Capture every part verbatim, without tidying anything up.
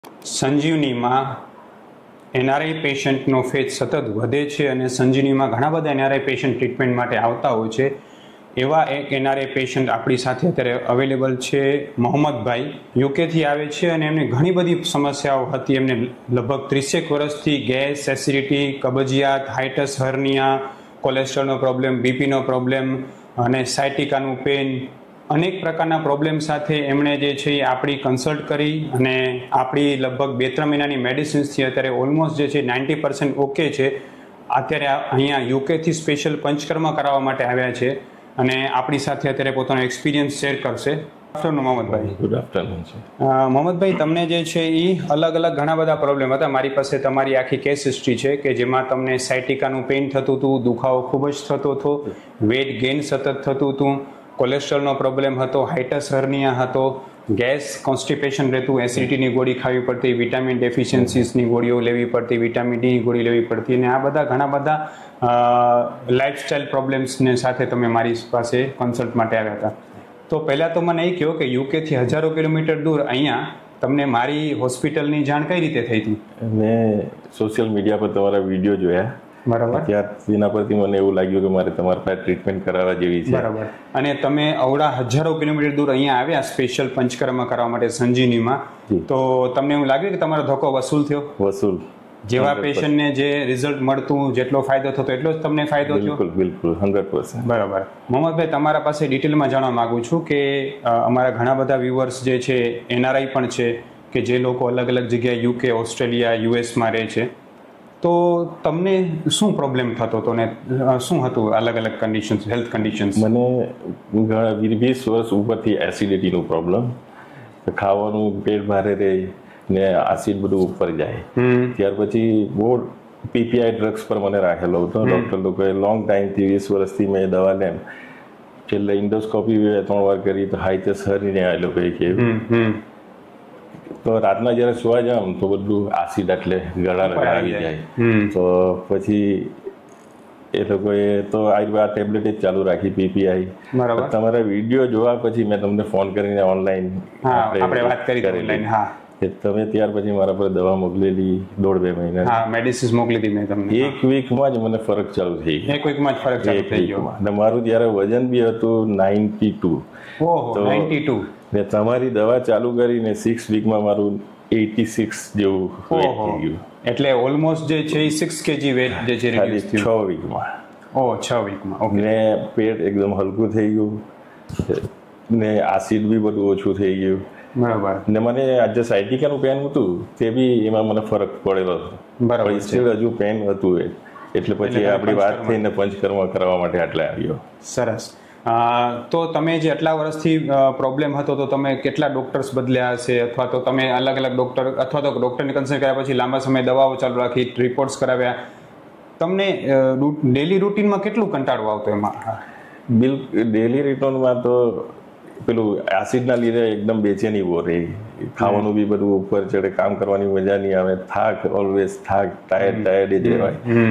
સંજીવનીમાં NRI પેશન્ટનો phase સતત વધે છે અને સંજીવનીમાં ઘણા બધા એનઆરઆઈ પેશન્ટ ટ્રીટમેન્ટ માટે આવતા હોય છે. એવા એક એનઆરઆઈ પેશન્ટ આપણી સાથે અત્યારે અવેલેબલ છે. મોહમ્મદભાઈ યુકેથી આવે છે અને એમને ઘણી બધી સમસ્યાઓ હતી. એમને લગભગ ત્રીસેક વર્ષથી ગેસ, એસિડિટી, કબજિયાત, હાઇટસ હર્નિયા, કોલેસ્ટ્રોલનો પ્રોબ્લેમ, બીપીનો પ્રોબ્લેમ અને સાયટિકાનું પેન, અનેક પ્રકારના પ્રોબ્લેમ સાથે એમણે જે છે એ આપણી કન્સલ્ટ કરી અને આપણી લગભગ બે ત્રણ મહિનાની મેડિસિન્સથી અત્યારે ઓલમોસ્ટ જે છે નાઇન્ટી પર્સન્ટ ઓકે છે. અત્યારે અહીંયા યુકેથી સ્પેશિયલ પંચકર્મ કરાવવા માટે આવ્યા છે અને આપણી સાથે અત્યારે પોતાનો એક્સપિરિયન્સ શેર કરશે. આફ્ટરનૂન મોહમ્મદભાઈ. ગુડ આફ્ટરનૂન છે. મોહમ્મદભાઈ, તમને જે છે એ અલગ અલગ ઘણા બધા પ્રોબ્લેમ હતા. મારી પાસે તમારી આખી કેસ હિસ્ટ્રી છે કે જેમાં તમને સાયટિકાનું પેઇન થતું હતું, દુખાવો ખૂબ જ થતો હતો, વેટ ગેઇન સતત થતું હતું, કોલેસ્ટ્રોલનો પ્રોબ્લેમ હતો, હાઇટસ હર્નિયા હતો, ગેસ, કોન્સ્ટિપેશન રહેતું, એસિડિટીની ગોળી ખાવી પડતી, વિટામિન ડેફિશિયન્સીસની ગોળીઓ લેવી પડતી, વિટામિન ડીની ગોળી લેવી પડતી અને આ બધા ઘણા બધા લાઇફસ્ટાઇલ પ્રોબ્લેમ્સને સાથે તમે મારી પાસે કન્સલ્ટ માટે આવ્યા હતા. તો પહેલાં તો મને એ કહો કે યુકેથી હજારો કિલોમીટર દૂર અહીંયા તમને મારી હોસ્પિટલની જાણ કઈ રીતે થઈ હતી? મેં સોશિયલ મીડિયા પર તમારા વિડીયો જોયા. બરાબર. ત્યાર તેના પરથી મને એવું લાગ્યું કે મારે તમારા પાસે ટ્રીટમેન્ટ કરાવવા જેવી છે. બરાબર. અને તમે અવડા હજારો કિલોમીટર દૂર અહીંયા આવ્યા સ્પેશિયલ પંચકર્મ કરવા માટે સંજીવનીમાં, તો તમને એવું લાગ્યું કે તમારો ધક્કો વસૂલ થયો? વસૂલ. જેવા પેશન્ટને જે રિઝલ્ટ મળતું, જેટલો ફાયદો થતો એટલો જ તમને ફાયદો થયો? બિલકુલ બિલકુલ હંડ્રેડ પર્સન્ટ. બરાબર. મોહમ્મદભાઈ, તમારા પાસે ડિટેલમાં જાણવા માંગુ છું કે અમારા ઘણા બધા વ્યુઅર્સ જે છે એનઆરઆઈ પણ છે કે જે લોકો અલગ અલગ જગ્યાએ યુકે, ઓસ્ટ્રેલિયા, યુએસમાં રહે છે, તો તમને શું પ્રોબ્લેમ થતો હતો ને શું હતું અલગ અલગ કન્ડિશન્સ, હેલ્થ કન્ડિશન્સ? મને ઘણા વીસ વર્ષ ઉપરથી એસિડિટીનું પ્રોબ્લેમ, ખાવાનું પેટ ભારે રહે ને એસિડ બધું ઉપર જાય. ત્યાર પછી બહુ પીપીઆઈ ડ્રગ્સ પર મને રાખેલો હતો. ડૉક્ટર લોકોએ લોંગ ટાઈમથી વીસ વર્ષથી મેં દવા લેમ, છેલ્લે ઇન્ડોસ્કોપી ત્રણ વાર કરી તો હાઇટસ હર્નિયા એ લોકોએ કહ્યું. તો રાતના જયારે સુવા જામ તો બધું એસિડ એટલે ગળા આવી જાય. તો પછી એ લોકોએ તો આ ટેબ્લેટ જ ચાલુ રાખી પીપીઆઈ. તમારા વિડીયો જોવા પછી મેં તમને ફોન કરીને ઓનલાઈન આપણે વાત કરી ઓનલાઈન. હા, તમે ત્યાર પછી મારા પર દવા મોકલેલી દોઢ બે મહિના. હા, મેડિસિન્સ મોકલી હતી મેં તમને. એક વીકમાં જ મને ફરક ચાલુ થઈ ગયો. એક વીકમાં જ ફરક ચાલુ થઈ ગયો. અને મારું જ્યારે વજન બી હતું નાઇન્ટી ટુ. ઓહો, નાઇન્ટી ટુ. ને તમારી દવા ચાલુ કરીને સિક્સ વીકમાં મારું એટી સિક્સ જેવું વેટ થઈ ગયું. એટલે ઓલમોસ્ટ જે છે સિક્સ કેજી વેટ જે છે રિડ્યુસ થયું છ વીકમાં. ઓહ, છ વીકમાં. ઓકે. ને પેટ એકદમ હલકું થઈ ગયું ને એસિડ બી બધું ઓછું થઈ ગયું. બરાબર. ને મને આજે સાયટિકાનું પેન હતું તે બી એમાં મને ફરક પડેલો હતો. બરાબર. સ્ટીલ હજુ પેન હતું એટલે પછી આપણી વાત થઈને પંચકર્મ કરવા માટે આટલે આવ્યો. સરસ. તો તમે જે આટલા વર્ષથી પ્રોબ્લેમ હતો તો તમે કેટલા ડોક્ટર્સ બદલ્યા હશે, અથવા તો તમે અલગ અલગ ડોક્ટર અથવા તો ડોક્ટરની કન્સલ્ટ કર્યા પછી લાંબા સમય દવાઓ ચાલુ રાખી, રિપોર્ટ્સ કરાવ્યા, તમને ડેલી રૂટીનમાં કેટલું કંટાળો આવતો એમાં? બિલ ડેલી રૂટીનમાં તો પેલું એસિડના લીધે એકદમ બેચેની બહુ રહી. ખાવાનું બી બધું ઉપર ચડે, કામ કરવાની મજા નહીં આવે, થાક, ઓલવેઝ થાક, ટાયર્ડ ટાયર્ડ જ રહેવાય.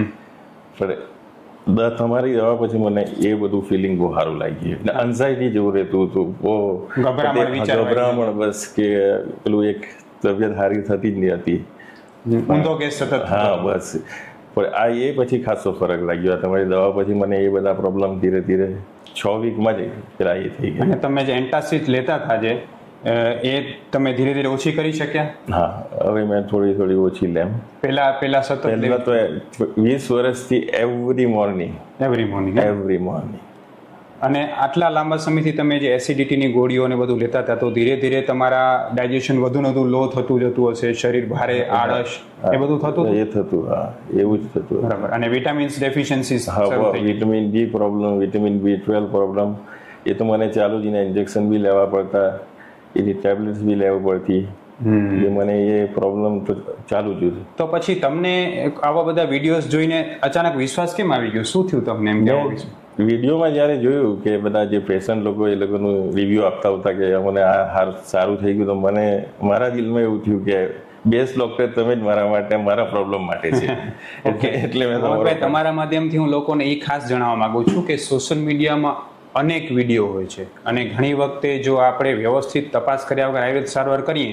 પણ તમારી દવા પછી મને એ બધું ફિલિંગ બહુ સારું લાગ્યું. એન્ઝાઇટી જેવું રહેતું હતું, બહુ ગભરામણ, બસ કે પેલું એક તબિયત સારી થતી જ નહીં હતી. ઊંધો કેસ સતત. હા, બસ. પણ આ એ પછી ખાસો ફરક લાગ્યો. તમારી દવા પછી મને એ બધા પ્રોબ્લેમ ધીરે ધીરે છ વીકમાં જ પેલા એ થઈ ગયા. અને તમે જે એન્ટાસિડ લેતા હતા જે એ તમે ધીરે ધીરે ઓછી કરી શક્યા? હા, હવે મેં થોડી થોડી ઓછી લેમ. પેલા પેલા સતત પહેલા તો વીસ વર્ષથી every morning every morning every morning અને આટલા લાંબા સમયથી તમે જે એસિડિટીની ગોળીઓ ને બધું લેતા હતા તો ધીરે ધીરે તમારા ડાયજેશન વધુ ને વધુ લો થતું જતું હશે, શરીર ભારે, આળસ એ બધું થતું? એ થતું, હા, એવું જ થતું. બરાબર. અને વિટામિન્સ ડેફિશિયન્સીસ? હા, vitamin D problem, vitamin B twelve problem, એ તો મને ચાલુ જ, ઇન્જેક્શન બી લેવા પડતા, એની ટેબ્લેટ્સ બી લેવી પડતી. એ મને એ પ્રોબ્લેમ તો ચાલુ જ. તો પછી તમને આવા બધા વિડીયોઝ જોઈને અચાનક વિશ્વાસ કેમ આવી ગયો? શું થયું તમને એમ? વિડીયોમાં જ્યારે જોયું કે બધા જે પેશન્ટ લોકો એ લોકોનું રિવ્યુ આપતા હતા કે અમને આ સારું થઈ ગયું, તો મને મારા દિલમાં એવું થયું કે બેસ્ટ ડોક્ટર તમે જ મારા માટે, મારા પ્રોબ્લેમ માટે છે. ઓકે. એટલે મેં તમારા માધ્યમથી હું લોકોને એ ખાસ જણાવવા માંગુ છું કે સોશિયલ મીડિયામાં અનેક વિડીયો હોય છે અને ઘણી વખતે જો આપણે વ્યવસ્થિત તપાસ કર્યા વગર આયુર્વેદ સારવાર કરીએ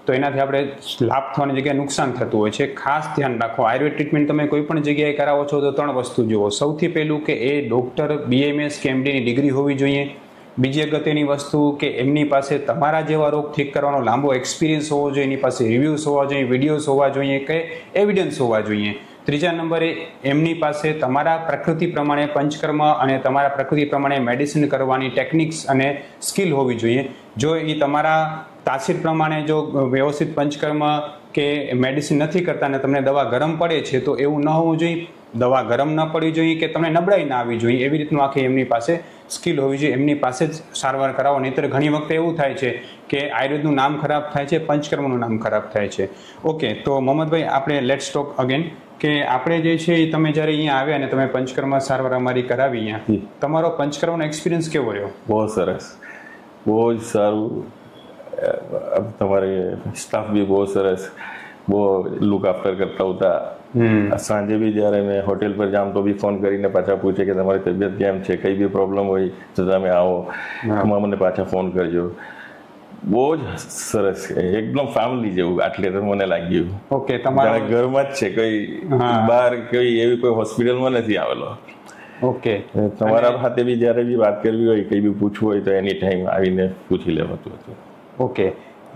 તો એનાથી આપણે લાભ થવાની જગ્યાએ નુકસાન થતું હોય છે. ખાસ ધ્યાન રાખો, આયુર્વેદ ટ્રીટમેન્ટ તમે કોઈ પણ જગ્યાએ કરાવો છો તો ત્રણ વસ્તુ જુઓ. સૌથી પહેલું કે એ ડૉક્ટર બીએમએસ કે એમડીની ડિગ્રી હોવી જોઈએ. બીજી અગત્યની વસ્તુ કે એમની પાસે તમારા જેવા રોગ ઠીક કરવાનો લાંબો એક્સપિરિયન્સ હોવો જોઈએ, એની પાસે રિવ્યૂઝ હોવા જોઈએ, વિડીયોઝ હોવા જોઈએ કે એવિડન્સ હોવા જોઈએ. ત્રીજા નંબરે એમની પાસે તમારા પ્રકૃતિ પ્રમાણે પંચકર્મ અને તમારા પ્રકૃતિ પ્રમાણે મેડિસિન કરવાની ટેકનિક્સ અને સ્કિલ હોવી જોઈએ. જો એ તમારા તાસીર પ્રમાણે જો વ્યવસ્થિત પંચકર્મ કે મેડિસિન નથી કરતા અને તમને દવા ગરમ પડે છે તો એવું ન હોવું જોઈએ. દવા ગરમ ન પડવી જોઈએ કે તમને નબળાઈ ના આવી જોઈએ, એવી રીતનું આખી એમની પાસે સ્કિલ હોવી જોઈએ. એમની પાસે જ સારવાર કરાવો. નહીંતર ઘણી વખતે એવું થાય છે કે આયુર્વેદનું નામ ખરાબ થાય છે, પંચકર્મનું નામ ખરાબ થાય છે. ઓકે, તો મોહમ્મદભાઈ આપણે લેટ્સ ટોક અગેન કે આપણે જે છે એ તમે જ્યારે અહીંયા આવ્યા અને તમે પંચકર્મ સારવાર અમારી કરાવી અહીંયા, તમારો પંચકર્મનો એક્સપિરિયન્સ કેવો રહ્યો? બહુ સરસ, બહુ જ સારું. તમારે સ્ટાફ બી બહુ સરસ, બહુ લુક આફ્ટર કરતા હતા. સાંજે બી જ્યારે મેં હોટેલ પર જામ તો બી ફોન કરીને પાછા પૂછે કે તમારી તબિયત કેમ છે, કઈ બી પ્રોબ્લેમ હોય તો તમે આવો, મને પાછા ફોન કરજો. બહુ જ સરસ, એકદમ ફેમિલી જેવું આટલે તો મને લાગ્યું. ઓકે, તમારા ઘરમાં જ છે, કઈ બહાર કઈ એવી કોઈ હોસ્પિટલમાં નથી આવેલો. ઓકે, તમારા સાથે બી જ્યારે બી વાત કરવી હોય, કઈ બી પૂછવું હોય તો એની ટાઈમ આવીને પૂછી લેવાતું હતું. ઓકે,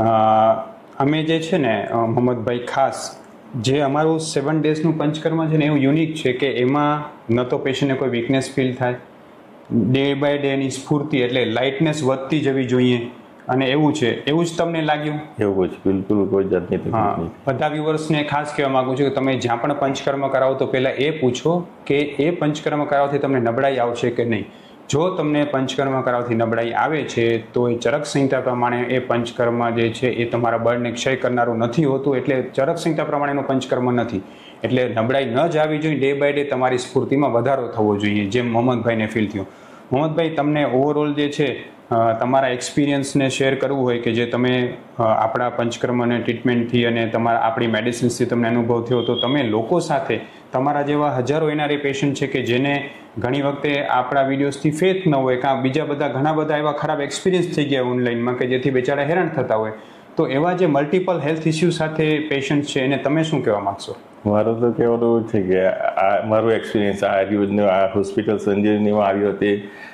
અમે જે છે ને મોહમ્મદભાઈ, ખાસ જે અમારું સેવન ડેઝનું પંચકર્મ છે ને એવું યુનિક છે કે એમાં ન તો પેશન્ટને કોઈ વીકનેસ ફીલ થાય, ડે બાય ડે એની સ્ફૂર્તિ એટલે લાઇટનેસ વધતી જવી જોઈએ, અને એવું છે. એવું જ તમને લાગ્યું? એવું જ, બિલકુલ કોઈ જાતની તકલીફ નહીં. બધા વ્યુઅર્સને ખાસ કહેવા માંગુ છું કે તમે જ્યાં પણ પંચકર્મ કરાવો તો પહેલાં એ પૂછો કે એ પંચકર્મ કરાવવાથી તમને નબળાઈ આવશે કે નહીં. જો તમને પંચકર્મ કરાવવાથી નબળાઈ આવે છે તો એ ચરક સંહિતા પ્રમાણે એ પંચકર્મ જે છે એ તમારા બળને ક્ષય કરનારું નથી હોતું, એટલે ચરક સંહિતા પ્રમાણેનું પંચકર્મ નથી. એટલે નબળાઈ ન જ આવી જોઈએ, ડે બાય ડે તમારી સ્ફૂર્તિમાં વધારો થવો જોઈએ, જેમ મોહમ્મદભાઈને ફીલ થયું. મોહમ્મદભાઈ, તમને ઓવરઓલ જે છે તમારા એક્સપિરિયન્સને શેર કરવું હોય કે જે તમે આપણા પંચકર્મ અને ટ્રીટમેન્ટથી અને તમારા આપણી મેડિસિન્સથી તમને અનુભવ થયો, તો તમે લોકો સાથે તમારા જેવા હજારો એનઆરઆઈ પેશન્ટ છે કે જેને ઘણી વખતે આપણા વિડીયોઝથી ફેથ ન હોય, કાં બીજા બધા ઘણા બધા એવા ખરાબ એક્સપિરિયન્સ થઈ ગયા ઓનલાઈનમાં કે જેથી બેચારા હેરાન થતા હોય, તો એવા જે મલ્ટિપલ હેલ્થ ઇસ્યુ સાથે પેશન્ટ છે એને તમે શું કહેવા માગશો? મારું તો કહેવાનું છે કે આ મારું એક્સપિરિયન્સ આ આયુર્વેદનું આ હોસ્પિટલ સંજીવનીમાં આવ્યો તે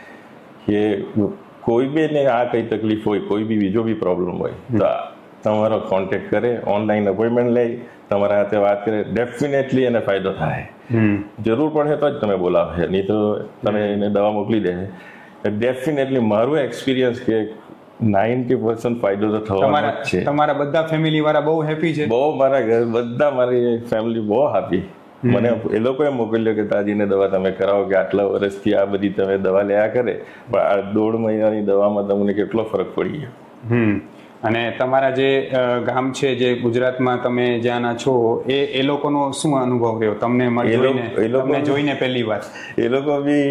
કે કોઈ બી ને આ કઈ તકલીફ હોય, કોઈ બી બીજો બી પ્રોબ્લેમ હોય તો તમારો કોન્ટેક્ટ કરે, ઓનલાઈન અપોઇન્ટમેન્ટ લઈ તમારા હાથે વાત કરે, ડેફિનેટલી એને ફાયદો થાય. જરૂર પડે તો જ તમે બોલાવે, નહીં તો તમે એને દવા મોકલી દે. ડેફિનેટલી મારું એક્સપિરિયન્સ કે નાઇન્ટી પર્સન્ટ ફાયદો તો થવાનો જ છે. તમારા બધા ફેમિલી વાળા બહુ હેપી છે? બહુ, મારા ઘર બધા, મારી ફેમિલી બહુ હેપી. મને એ લોકોએ મોકલ્યો કે તાજીને દવા તમે કરાવો, કે આટલા વર્ષથી આ બધી તમે દવા લેવા કરે પણ આ દોઢ મહિનાની દવામાં તમને કેટલો ફરક પડી ગયો. હમ અને તમારા જે ગામ છે જે ગુજરાતમાં તમે જ્યાંના છો એ એ લોકોનો શું અનુભવ રહ્યો તમને જોઈને? તમને જોઈને પહેલી વાર એ લોકો બી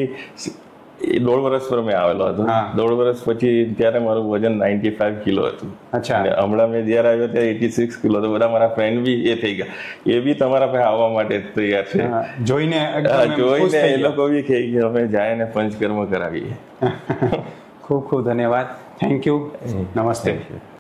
દોઢ વર્ષ પર મેં આવેલો હતો. દોઢ વર્ષ પછી ત્યારે મારું વજન નાઇન્ટી ફાઈવ કિલો હતું. અચ્છા. હમણાં મેં જયારે આવ્યો ત્યારે એટી સિક્સ કિલો. તો બધા મારા ફ્રેન્ડ બી એ થઈ ગયા, એ બી તમારા પાસે આવવા માટે તૈયાર છે. જોઈને જોઈને એ લોકો બી કહે કે અમે જાય ને પંચકર્મ કરાવીએ. ખૂબ ખૂબ ધન્યવાદ. Thank you. નમસ્તે.